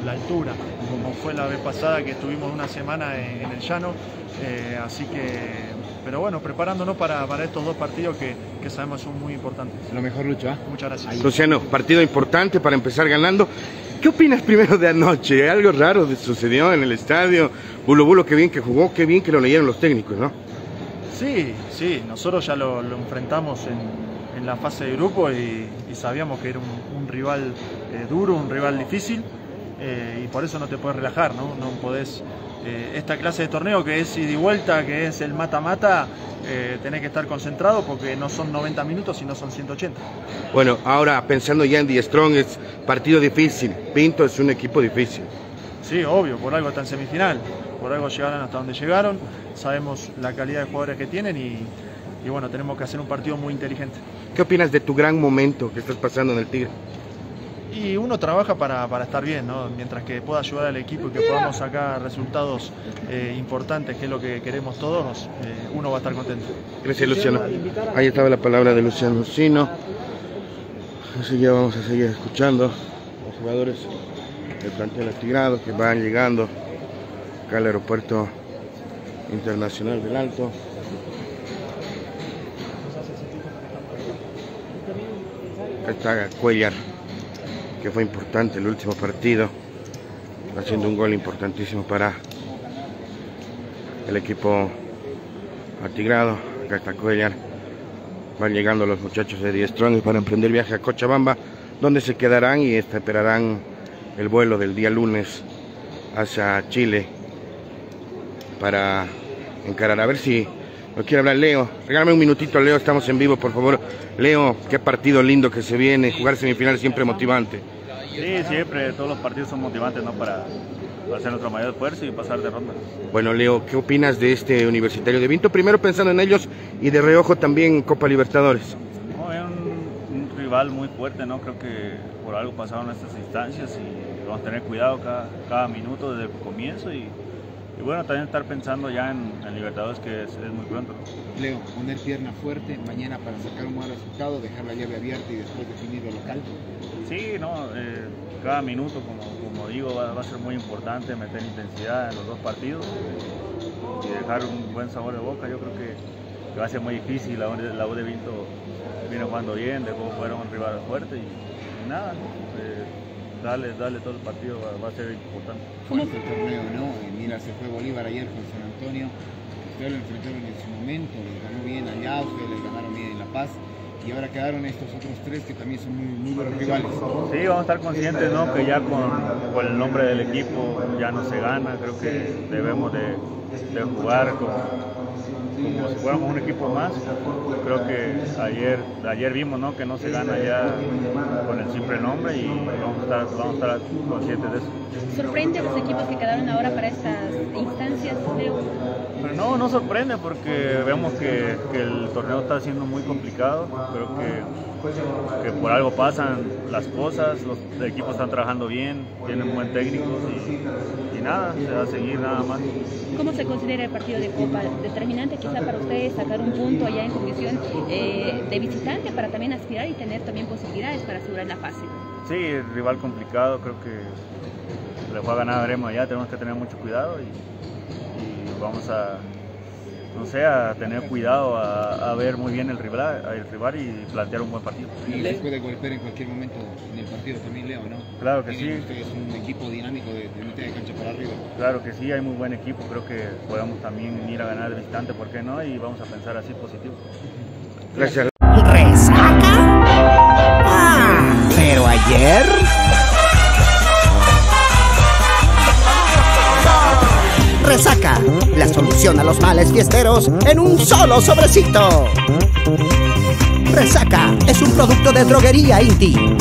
la altura, como fue la vez pasada que estuvimos una semana en el llano, así que, pero bueno, preparándonos para estos dos partidos que sabemos son muy importantes. Lo mejor, Lucho, ¿eh? Muchas gracias. Luciano, partido importante para empezar ganando. ¿Qué opinas primero de anoche? Algo raro sucedió en el estadio. Bulo, qué bien que jugó, qué bien que lo leyeron los técnicos, ¿no? Sí, nosotros ya lo enfrentamos en la fase de grupo y sabíamos que era un rival duro, un rival difícil, y por eso no te puedes relajar, ¿no? No podés, esta clase de torneo que es ida y vuelta, que es el mata-mata, tenés que estar concentrado porque no son 90 minutos, sino son 180. Bueno, ahora pensando ya en Die Strong, es partido difícil. Pinto es un equipo difícil. Sí, obvio, por algo está en semifinal, por algo llegaron hasta donde llegaron, sabemos la calidad de jugadores que tienen y bueno, tenemos que hacer un partido muy inteligente. ¿Qué opinas de tu gran momento que estás pasando en el Tigre? Y uno trabaja para estar bien, ¿no? Mientras que pueda ayudar al equipo y que podamos sacar resultados importantes, que es lo que queremos todos, uno va a estar contento. Gracias, Luciano. Ahí estaba la palabra de Luciano Sino. Así ya vamos a seguir escuchando a los jugadores del plantel atigrado que van llegando acá al aeropuerto internacional del Alto. Acá está Cuellar, que fue importante el último partido, haciendo un gol importantísimo para el equipo atigrado. Acá está Cuellar. Van llegando los muchachos de Die Strong para emprender viaje a Cochabamba, donde se quedarán y esperarán el vuelo del día lunes hacia Chile para encarar. A ver si no quiere hablar Leo. Regálame un minutito, Leo, estamos en vivo, por favor. Leo, qué partido lindo que se viene. Jugar semifinal siempre motivante. Sí, siempre, todos los partidos son motivantes, ¿no? Para hacer nuestro mayor esfuerzo y pasar de ronda. Bueno, Leo, ¿qué opinas de este Universitario de Vinto? Primero pensando en ellos y de reojo también Copa Libertadores. No, es un rival muy fuerte, ¿no? Creo que por algo pasaron estas instancias y vamos a tener cuidado cada minuto desde el comienzo y bueno, también estar pensando ya en Libertadores, que es muy pronto. Leo, poner pierna fuerte mañana para sacar un buen resultado, dejar la llave abierta y después definir lo local. Sí, no, cada minuto, como digo, va a ser muy importante, meter intensidad en los dos partidos y dejar un buen sabor de boca. Yo creo que va a ser muy difícil. La U de Vinto viene jugando bien, dejó fuera un rival fuerte y nada, ¿no? Darle todo el partido va a ser importante. Fuerte el torneo, ¿no? Mira, se fue Bolívar ayer con San Antonio. Ustedes lo enfrentaron en su momento, les ganó bien allá, ustedes les ganaron bien en La Paz. Y ahora quedaron estos otros tres que también son muy buenos rivales. Sí, vamos a estar conscientes, ¿no? Que ya con el nombre del equipo ya no se gana. Creo que debemos de jugar como si fuéramos un equipo más. Creo que ayer vimos, ¿no? Que no se gana ya con el simple nombre y vamos a estar conscientes de eso. ¿Sorprende a los equipos que quedaron ahora para estas instancias, Leo? Pero no sorprende porque vemos que el torneo está siendo muy complicado. Creo que por algo pasan las cosas, los equipos están trabajando bien, tienen buen técnico y nada, se va a seguir nada más. ¿Cómo se considera el partido de Copa? ¿Determinante quizá para ustedes sacar un punto allá en condición de visitante para también aspirar y tener también posibilidades para asegurar la fase? Sí, rival complicado, creo que le fue a ganar a Gremio allá, tenemos que tener mucho cuidado y vamos a tener cuidado, a ver muy bien el rival y plantear un buen partido. Y les puede golpear en cualquier momento en el partido también, Leo, ¿no? Claro que sí. Ustedes son un equipo dinámico de mitad de cancha para arriba. Claro que sí, hay muy buen equipo, creo que podamos también ir a ganar de visitante, ¿por qué no? Y vamos a pensar así positivo. Gracias. ¿Resaca? Pero ayer... Resaca, la solución a los males fiesteros en un solo sobrecito. Resaca es un producto de Droguería Inti.